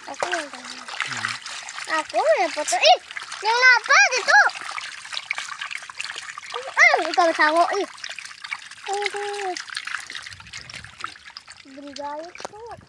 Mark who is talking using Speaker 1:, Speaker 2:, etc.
Speaker 1: Aku yang tanya. Aku yang foto. Ih, yang apa itu? Ikan sango. Ih. Beri gaya tuh.